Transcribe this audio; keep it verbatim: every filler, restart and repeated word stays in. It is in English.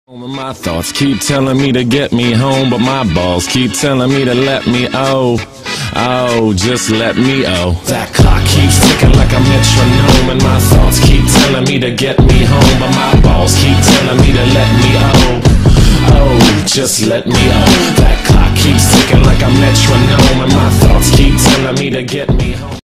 My thoughts keep telling me to get me home, but my balls keep telling me to let me oh, oh, just let me oh. That clock keeps ticking like a metronome, and my thoughts keep telling me to get me home, but my balls keep telling me to let me oh, oh, just let me oh. That clock keeps ticking like a metronome, and my thoughts keep telling me to get me home.